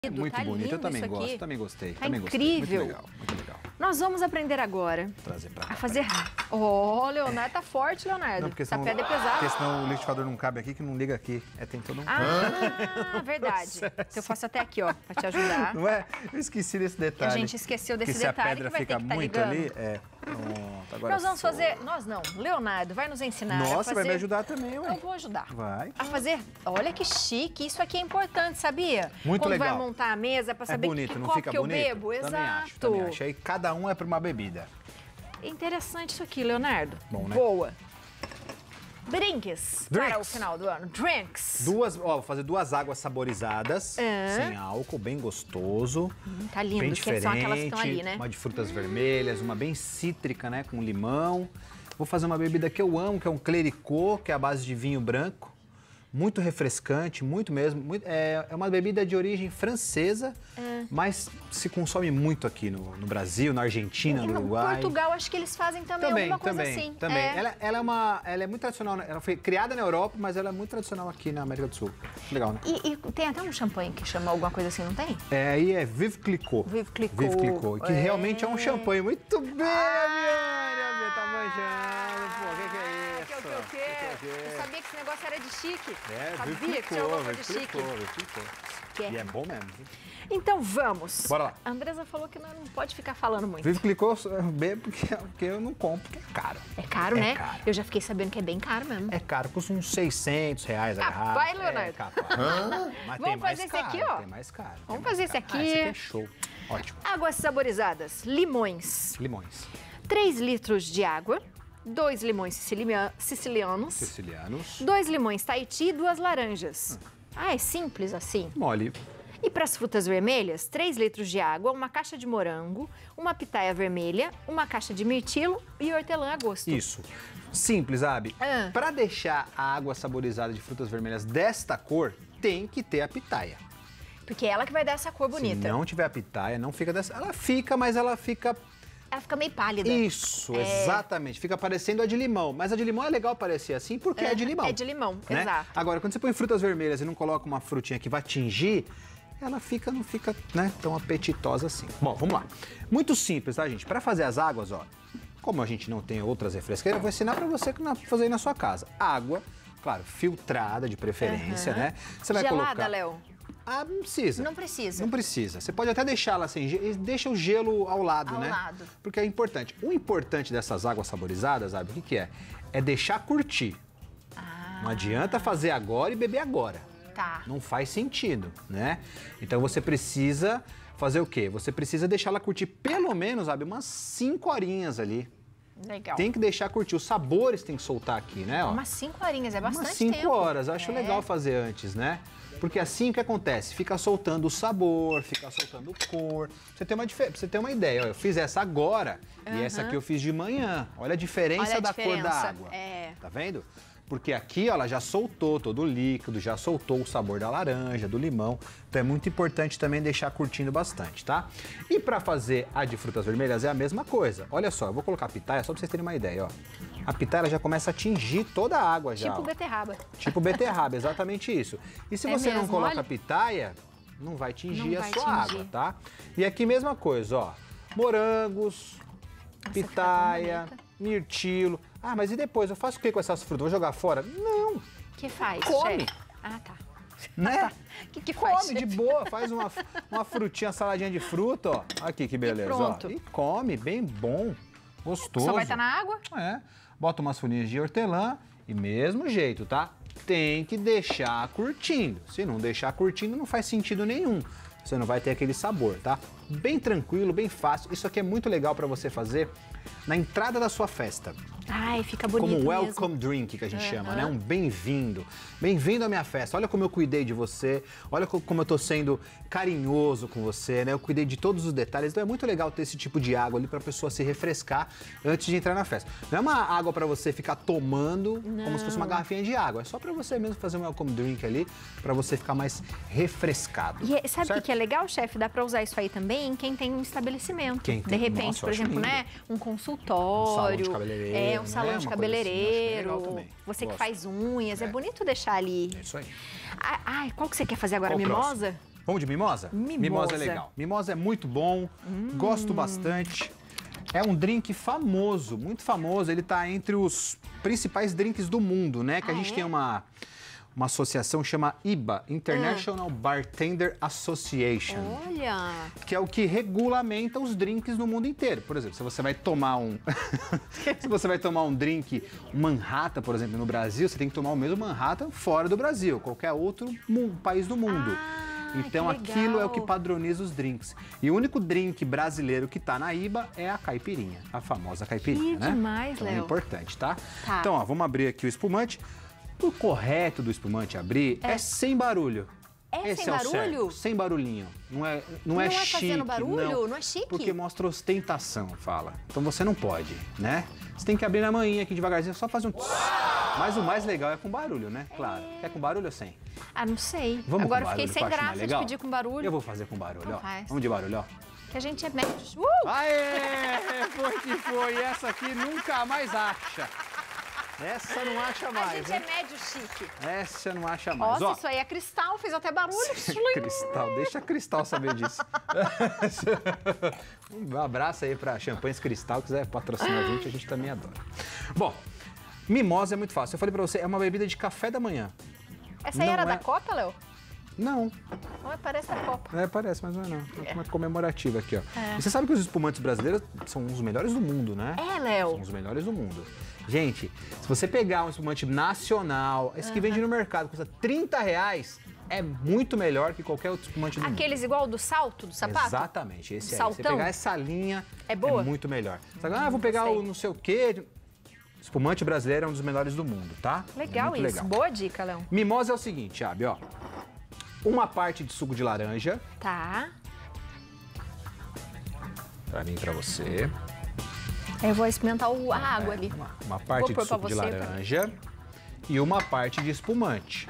Muito tá bonito, eu também isso gosto, aqui. também gostei. Tá também incrível. Gostei. Muito legal, muito legal. Nós vamos aprender agora Vou trazer pra cá. a fazer... Ó, Leonardo tá forte, Leonardo. Não, porque Essa senão, pedra é pesada. porque senão o liquidificador não cabe aqui, que não liga aqui. Tem todo um... Ah, verdade. Então eu faço até aqui, ó, pra te ajudar. Não é? Eu esqueci desse detalhe. A gente esqueceu desse que se a detalhe pedra que vai ter fica que tá muito ligando. ali, pronto, agora Nós vamos foi. fazer... Nós não, Leonardo vai nos ensinar a Nossa, fazer... vai me ajudar também, ué. Eu vou ajudar. Vai. A fazer... Olha que chique, isso aqui é importante, sabia? Muito Quando legal. vai montar a mesa pra saber bonito, que não copo fica que eu bonito? bebo. Também Exato. acho, também acho. Aí cada um é pra uma bebida. Interessante isso aqui, Leonardo. Bom, né? Boa. Drinks para o Drinks. final do ano. Drinks. Vou fazer 2 águas saborizadas, sem álcool, bem gostoso. Tá lindo, Bem que são aquelas que estão ali, diferente, né? uma de frutas vermelhas, uma bem cítrica, né, com limão. Vou fazer uma bebida que eu amo, que é um clericô, que é a base de vinho branco. Muito refrescante, muito mesmo. É uma bebida de origem francesa, mas se consome muito aqui no Brasil, na Argentina, no Uruguai. Portugal, acho que eles fazem também alguma coisa assim. Também. Ela é muito tradicional, ela foi criada na Europa, mas ela é muito tradicional aqui na América do Sul. Legal, né? E tem até um champanhe que chama alguma coisa assim, não tem? Aí é Vive Clicquot. Vive Clicquot. Vive Clicquot, que realmente é um champanhe. Muito bem, Viviane, tá manjando, pô, o que é isso? Eu sabia que esse negócio era de chique. Vive Sabia que tinha alguma coisa de chique. Clicquot. Que é. E é bom mesmo. Então vamos. Bora lá. A Andressa falou que não pode ficar falando muito. Vive Clicquot, eu bebo porque eu não compro, porque é caro. É caro, né? Caro. Eu já fiquei sabendo que é bem caro mesmo. É caro, custa uns R$600 a garrafa. Vai, Leonardo. É, capaz. Mas Vamos tem mais fazer esse caro, aqui, ó. Tem mais caro. Vamos fazer esse aqui. Esse aqui é show. Ótimo. Águas saborizadas. Limões. Limões. 3 litros de água. 2 limões sicilianos. 2 limões Tahiti e 2 laranjas. É simples assim. Mole. E para as frutas vermelhas, 3 litros de água, uma caixa de morango, uma pitaia vermelha, uma caixa de mirtilo e hortelã a gosto. Isso. Simples, Abi. Para deixar a água saborizada de frutas vermelhas desta cor, tem que ter a pitaia. Porque é ela que vai dar essa cor bonita. Se não tiver a pitaia, não fica dessa... Ela fica, mas ela fica... Ela fica meio pálida. Isso, exatamente. Fica parecendo a de limão. Mas a de limão é legal parecer assim porque é de limão. É de limão, né? exato. Agora, quando você põe frutas vermelhas e não coloca uma frutinha que vai tingir, ela não fica, né, tão apetitosa assim. Bom, vamos lá. Muito simples, tá, gente? Para fazer as águas, ó, como a gente não tem outras refresqueiras, eu vou ensinar para você fazer aí na sua casa. Água, claro, filtrada de preferência, né? Você vai Gelada, colocar... Léo? Ah, não precisa. Não precisa. Não precisa. Você pode até deixá-la sem gelo e deixa o gelo ao lado, né? Ao lado. Porque é importante. O importante dessas águas saborizadas, sabe, o que é? É deixar curtir. Não adianta fazer agora e beber agora. Tá. Não faz sentido, né? Então você precisa fazer o quê? Você precisa deixá-la curtir pelo menos, sabe, umas 5 horinhas ali. Legal. Tem que deixar curtir. Os sabores tem que soltar aqui, né? Ó. Umas 5 horinhas, é bastante Umas 5 tempo. horas. Acho legal fazer antes, né? Porque assim o que acontece? Fica soltando o sabor, fica soltando cor. Pra você ter uma ideia, ó, eu fiz essa agora e essa aqui eu fiz de manhã. Olha a diferença da cor da água. Tá vendo? Porque aqui, ó, ela já soltou todo o líquido, já soltou o sabor da laranja, do limão. Então é muito importante também deixar curtindo bastante, tá? E para fazer a de frutas vermelhas é a mesma coisa. Olha só, eu vou colocar a pitaia só para vocês terem uma ideia, ó. A pitaia ela já começa a tingir toda a água já. Tipo ó. beterraba. Tipo beterraba, exatamente isso. E se você não mesmo, coloca olha. a pitaia, não vai tingir Não a vai sua tingir. água, tá? E aqui mesma coisa, ó. Morangos, pitaia, mirtilo. Ah, mas e depois? Eu faço o que com essas frutas? Vou jogar fora? Não, Que faz, Come. chefe? Ah, tá. né? O que faz, Come de chefe? boa, faz uma frutinha, uma saladinha de fruta, ó. Aqui que beleza, ó. pronto. E come, bem bom, gostoso. Só vai estar na água? É. Bota umas folhinhas de hortelã e mesmo jeito, tá? Tem que deixar curtindo. Se não deixar curtindo, não faz sentido nenhum. Você não vai ter aquele sabor, tá? Bem tranquilo, bem fácil. Isso aqui é muito legal para você fazer na entrada da sua festa. Ai, fica bonito Como um mesmo. welcome drink, que a gente chama, né? Um bem-vindo. Bem-vindo à minha festa. Olha como eu cuidei de você. Olha como eu tô sendo carinhoso com você, né? Eu cuidei de todos os detalhes. Então é muito legal ter esse tipo de água ali pra pessoa se refrescar antes de entrar na festa. Não é uma água pra você ficar tomando como se fosse uma garrafinha de água. É só pra você mesmo fazer um welcome drink ali, pra você ficar mais refrescado. E sabe o certo? que é legal, chefe? Dá pra usar isso aí também em quem tem um estabelecimento. Quem tem? De repente, Nossa, eu por acho exemplo, lindo. né? Um consultório. Um salão de cabeleireiro, um salão né? de Uma coisa assim, eu acho bem cabeleireiro. legal também. Você que Gosto. faz unhas. É bonito deixar ali. É isso aí. Ai, qual que você quer fazer agora? Qual o Mimosa? Vamos de mimosa? Mimosa é legal. Mimosa é muito bom, gosto bastante. É um drink famoso, muito famoso. Ele tá entre os principais drinks do mundo, né? Que a gente tem uma associação que chama IBA, International Bartender Association. Olha! Que é o que regulamenta os drinks no mundo inteiro. Por exemplo, se você vai tomar se você vai tomar um drink Manhattan, por exemplo, no Brasil, você tem que tomar o mesmo Manhattan fora do Brasil, qualquer outro país do mundo. Então aquilo é o que padroniza os drinks. E o único drink brasileiro que tá na IBA é a caipirinha, a famosa caipirinha, né? Demais, então Léo. é importante, tá? Então, ó, vamos abrir aqui o espumante. O correto do espumante abrir é sem barulho. Esse sem barulho? Certo, sem barulhinho. Não é chique. Fazendo barulho? Não é chique? Porque mostra ostentação, fala. Então você não pode, né? Você tem que abrir na manhinha aqui devagarzinho, só fazer um... Mas o mais legal é com barulho, né? Claro. Quer com barulho ou sem? Ah, não sei. Vamos Agora com fiquei barulho, sem que eu acho mais graça de legal. pedir com barulho. Eu vou fazer com barulho, Então ó. faz. Vamos de barulho, ó. Que a gente é médio. Aê! Foi que foi. Essa aqui nunca mais acha. Essa não acha mais, A gente hein? é médio chique. Essa não acha mais. Nossa, Ó, isso aí é cristal, fez até barulho. Cristal, deixa a Cristal saber disso. Um abraço aí pra Champanhes Cristal, quiser patrocinar a gente também adora. Bom, mimosa é muito fácil. Eu falei pra você, é uma bebida de café da manhã. Essa aí Não era é- da Copa, Léo? Não, Não, parece da Copa. parece, mas não é não. É uma comemorativa aqui, ó. E você sabe que os espumantes brasileiros são os melhores do mundo, né? É, Léo. São os melhores do mundo. Gente, se você pegar um espumante nacional, esse que vende no mercado, custa R$30, é muito melhor que qualquer outro espumante do mundo. Aqueles igual do salto, do sapato? Exatamente, esse aí. Saltão? Você pegar essa linha, É boa? é muito melhor. Você fala, vou pegar sei. o não sei o quê. Espumante brasileiro é um dos melhores do mundo, tá? Legal É muito isso. Boa dica, Léo. Mimosa é o seguinte, Abi, ó. Uma parte de suco de laranja, Tá. pra mim e pra você. Eu vou experimentar a água ali. Uma parte pôr de pra suco de você, laranja e uma parte de espumante.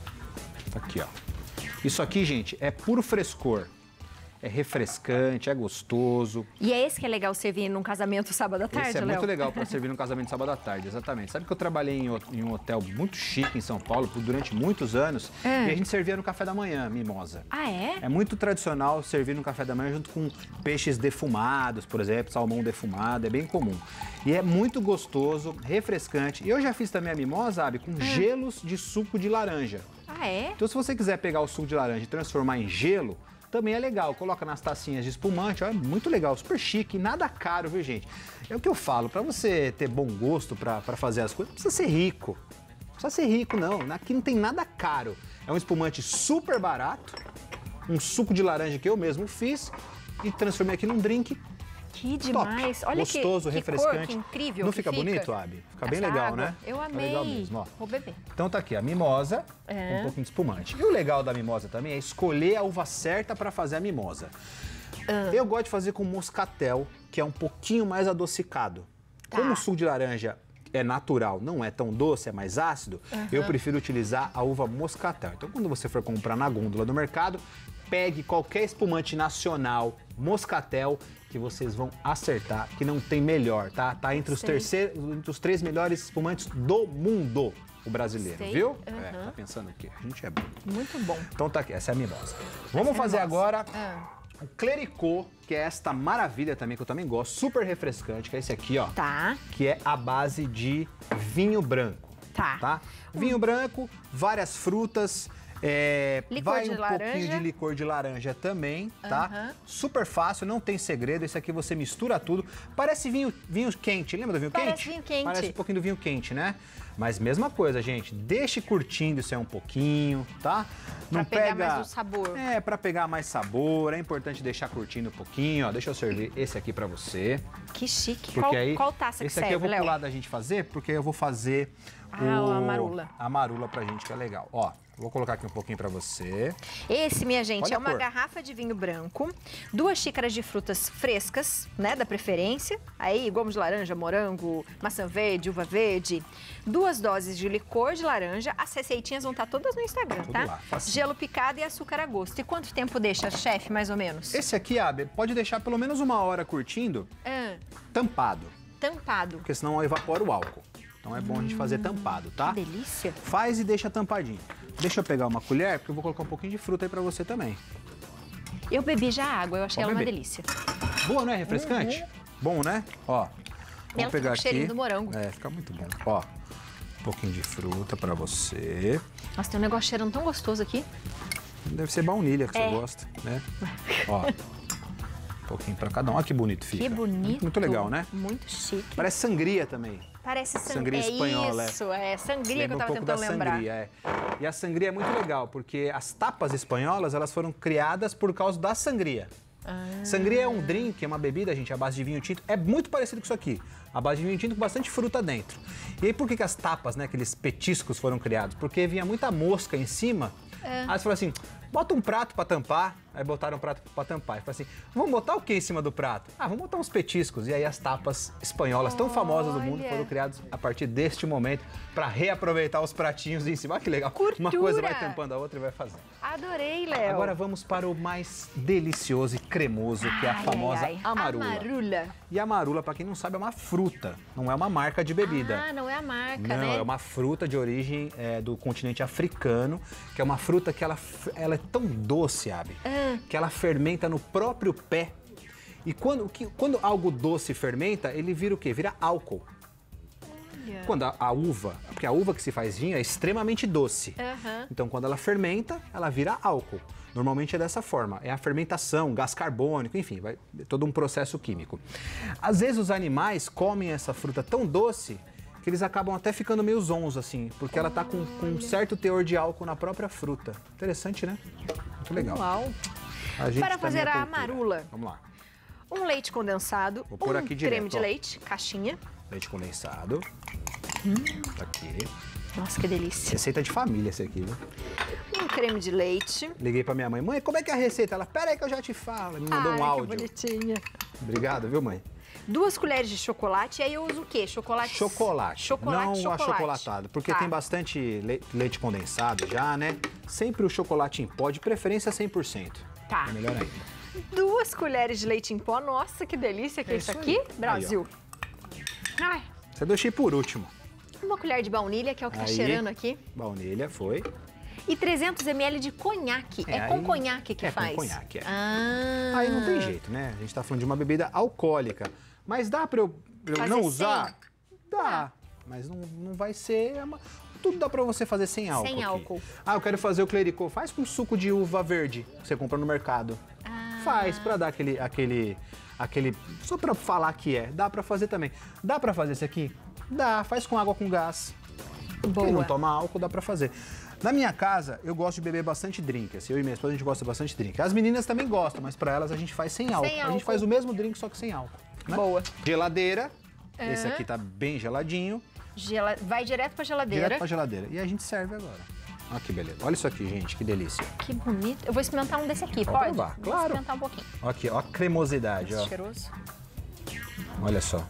Aqui, ó. Isso aqui, gente, é puro frescor. É refrescante, é gostoso. E é esse que é legal servir num casamento sábado à tarde, Esse é Léo? muito legal para servir no casamento sábado à tarde, exatamente. Sabe que eu trabalhei em um hotel muito chique em São Paulo durante muitos anos e a gente servia no café da manhã, mimosa. Ah, é? É muito tradicional servir no café da manhã junto com peixes defumados, por exemplo, salmão defumado, é bem comum. E é muito gostoso, refrescante. E eu já fiz também a mimosa, Abi, com gelos de suco de laranja. Ah, é? Então, se você quiser pegar o suco de laranja e transformar em gelo, também é legal. Coloca nas tacinhas de espumante, ó, é muito legal, super chique, nada caro, viu, gente? É o que eu falo, para você ter bom gosto para fazer as coisas, não precisa ser rico. Não precisa ser rico, não. Aqui não tem nada caro. É um espumante super barato, um suco de laranja que eu mesmo fiz e transformei aqui num drink. Que demais. Top. Olha gostoso, que refrescante. cor, que incrível. Não que fica bonito, Abi? Fica bem Essa legal, água. né? Eu Fica amei. legal mesmo, ó. Vou beber. Então tá aqui, a mimosa com um pouquinho de espumante. E o legal da mimosa também é escolher a uva certa para fazer a mimosa. Eu gosto de fazer com moscatel, que é um pouquinho mais adocicado. Tá. Como o suco de laranja é natural, não é tão doce, é mais ácido, eu prefiro utilizar a uva moscatel. Então, quando você for comprar na gôndola do mercado, pegue qualquer espumante nacional, moscatel, que vocês vão acertar, que não tem melhor, tá? Tá entre os 3 melhores espumantes do mundo, o brasileiro, Sei. viu? Tá pensando aqui, a gente é bom. Muito bom. Então tá aqui, essa é a mimosa. Vamos fazer agora Ah. o clericot, que é esta maravilha também, que eu também gosto, super refrescante, que é esse aqui, ó. Tá. Que é a base de vinho branco. Tá. Vinho branco, várias frutas, Licor vai de um laranja. pouquinho de licor de laranja também, tá? Super fácil, não tem segredo. Esse aqui você mistura tudo. Parece vinho quente, lembra do vinho quente? Parece vinho quente. Parece um pouquinho do vinho quente, né? Mas mesma coisa, gente. Deixe curtindo isso aí um pouquinho, tá? Pra pegar mais o sabor. É, pra pegar mais sabor. É importante deixar curtindo um pouquinho, ó. Deixa eu servir esse aqui pra você. Que chique. Porque Qual taça que esse aqui serve, eu vou Léo? pular da gente fazer, porque eu vou fazer a marula. a marula pra gente, que é legal. Ó, vou colocar aqui um pouquinho pra você. Esse, minha gente, Olha é a uma cor. garrafa de vinho branco, 2 xícaras de frutas frescas, né, da preferência. Aí, gomos de laranja, morango, maçã verde, uva verde. 2 doses de licor de laranja. As receitinhas vão estar todas no Instagram, Tudo tá? lá, facinho. Gelo picado e açúcar a gosto. E quanto tempo deixa, chefe, mais ou menos? Esse aqui, Abi, pode deixar pelo menos 1 hora curtindo, tampado, Tampado. porque senão evapora o álcool. Então é bom a gente fazer tampado, tá? Que delícia. Faz e deixa tampadinho. Deixa eu pegar uma colher, porque eu vou colocar um pouquinho de fruta aí pra você também. Eu bebi já a água, eu achei ela uma delícia. Boa, não é? Refrescante? Bom, né? Ó, vamos pegar com aqui. cheirinho do morango. É, fica muito bom. Ó, um pouquinho de fruta pra você. Nossa, tem um negócio cheirando tão gostoso aqui. Deve ser baunilha que você gosta, né? Ó, um pouquinho pra cada um. Olha que bonito fica. Que bonito. Muito legal, né? Muito chique. Parece sangria também. Parece Sangria espanhola. Isso, é sangria que eu Lembra tava um pouco tentando da lembrar. sangria, é. E a sangria é muito legal, porque as tapas espanholas, elas foram criadas por causa da sangria. Sangria é um drink, é uma bebida, gente, à base de vinho tinto. É muito parecido com isso aqui. A base de vinho tinto com bastante fruta dentro. E aí, por que as tapas, né, aqueles petiscos foram criados? Porque vinha muita mosca em cima. Aí você falou assim, bota um prato pra tampar. Aí botaram um prato pra tampar. E falaram assim, vamos botar o que em cima do prato? Ah, vamos botar uns petiscos. E aí as tapas espanholas tão famosas do mundo foram criadas a partir deste momento para reaproveitar os pratinhos em cima. Olha que legal. Cultura. Uma coisa vai tampando a outra e vai fazendo. Adorei, Léo. Agora vamos para o mais delicioso e cremoso, que é a famosa amarula. Amarula. E a amarula, para quem não sabe, é uma fruta, não é uma marca de bebida. Ah, não é a marca, Não, né? é uma fruta de origem do continente africano, que é uma fruta que ela é tão doce, Abi, que ela fermenta no próprio pé. E quando algo doce fermenta, ele vira o quê? Vira álcool. Olha. Quando a uva, porque a uva que se faz vinho é extremamente doce. Então, quando ela fermenta, ela vira álcool. Normalmente é dessa forma, é a fermentação, gás carbônico, enfim, vai todo um processo químico. Às vezes os animais comem essa fruta tão doce que eles acabam até ficando meio zonzos, assim, porque ela tá com um certo teor de álcool na própria fruta. Interessante, né? Muito legal. Uau. Para fazer a amarula, vamos lá. um leite condensado, Vou pôr aqui creme direto, de ó. leite, caixinha. Leite condensado. Tá aqui. Nossa, que delícia. Receita de família esse aqui, viu? Um creme de leite. Liguei pra minha mãe. Mãe, como é que é a receita? Ela, pera aí que eu já te falo. Me mandou um áudio. Que bonitinha. Obrigado, viu, mãe? 2 colheres de chocolate. E aí eu uso o quê? Chocolate? Chocolate. Chocolate, não achocolatado, porque tem bastante leite condensado já, né? Sempre o chocolate em pó, de preferência 100%. Tá. É melhor ainda. 2 colheres de leite em pó. Nossa, que delícia que é isso aqui, aí. Brasil. Ai, Você deixei por último. 1 colher de baunilha, que é o que tá cheirando aqui. Baunilha, foi. E 300 ml de conhaque. É com aí- conhaque que faz? É com conhaque, é. Ah. Aí não tem jeito, né? A gente tá falando de uma bebida alcoólica. Mas dá pra eu Fazer não sem? usar? Dá. Mas não vai ser... Tudo dá pra você fazer sem álcool. Sem aqui. álcool. Ah, eu quero fazer o clericô. Faz com suco de uva verde que você compra no mercado. Faz pra dar aquele... Só pra falar que é. Dá pra fazer também. Dá pra fazer esse aqui? Dá. Faz com água com gás. Boa. Quem não toma álcool, dá pra fazer. Na minha casa, eu gosto de beber bastante drink. Assim, eu e minha esposa, a gente gosta bastante de drink. As meninas também gostam, mas pra elas a gente faz sem álcool. A gente faz o mesmo drink, só que sem álcool. Né? Boa. Geladeira. Esse aqui tá bem geladinho. Vai direto pra geladeira. Direto pra geladeira. E a gente serve agora. Olha que beleza. Olha isso aqui, gente, que delícia. Que bonito. Eu vou experimentar um desse aqui, Pode pode? provar, Vou claro. experimentar um pouquinho. Olha aqui, ó a cremosidade, ó. Cheiroso. Olha só.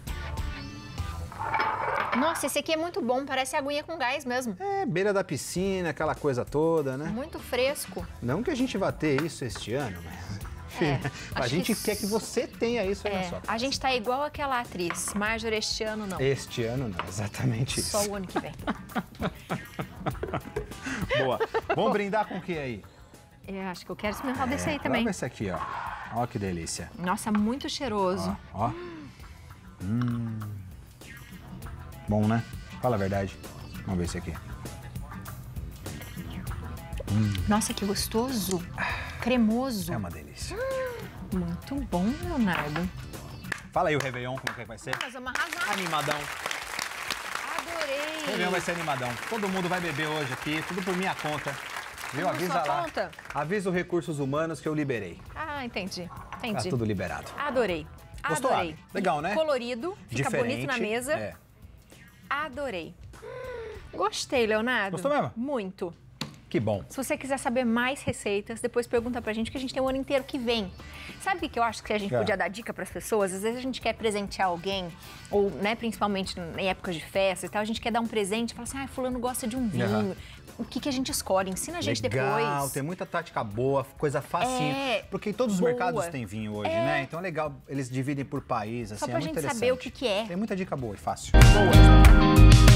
Nossa, esse aqui é muito bom, parece aguinha com gás mesmo. É, beira da piscina, aquela coisa toda, né? Muito fresco. Não que a gente vá ter isso este ano, mas... a acho gente que quer que você tenha isso aí na sua casa. A gente tá igual aquela atriz, Marjorie, este ano não. Este ano não, exatamente isso. Só o ano que vem. Boa. Vamos brindar com o que aí? Acho que eu quero experimentar desse aí também. Prova esse aqui, ó. Ó que delícia. Nossa, muito cheiroso. Ó. Bom, né? Fala a verdade. Vamos ver esse aqui. Nossa, que gostoso. Cremoso. É uma delícia. Muito bom, Leonardo. Fala aí o Réveillon, como é que vai ser? Nós vamos arrasar. Animadão. Adorei. O Réveillon vai ser animadão. Todo mundo vai beber hoje aqui, tudo por minha conta. Viu? Por Avisa sua lá. conta? Avisa os recursos humanos que eu liberei. Ah, entendi. Tá Entendi. tudo liberado. Adorei. Gostou, Adorei. Abi? Legal, né? Colorido, fica Diferente. bonito na mesa. É. Adorei. Gostei, Leonardo. Gostou mesmo? Muito. Que bom. Se você quiser saber mais receitas, depois pergunta pra gente, que a gente tem o ano inteiro que vem. Sabe o que eu acho que a gente podia dar dica pras pessoas? Às vezes a gente quer presentear alguém, ou, né, principalmente em épocas de festa e tal, a gente quer dar um presente e fala assim, ah, fulano gosta de um vinho. O que a gente escolhe? Ensina a gente Legal, depois. tem muita tática boa, coisa facinho. Porque todos os boa. mercados têm vinho hoje, né? Então é legal, eles dividem por país, assim, Só pra é muito gente interessante. saber o que é. Tem muita dica boa e fácil. Boa.